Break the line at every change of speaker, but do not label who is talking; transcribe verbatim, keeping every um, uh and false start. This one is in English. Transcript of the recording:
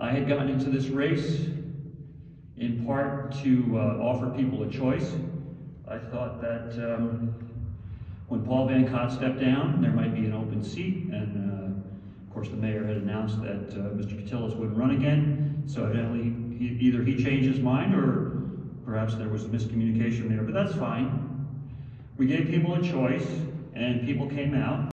I had gotten into this race in part to uh, offer people a choice. I thought that um, when Paul Van Cott stepped down, there might be an open seat, and uh, of course the mayor had announced that uh, Mister Catillus wouldn't run again, so evidently he, either he changed his mind or perhaps there was a miscommunication there, but that's fine. We gave people a choice, and people came out.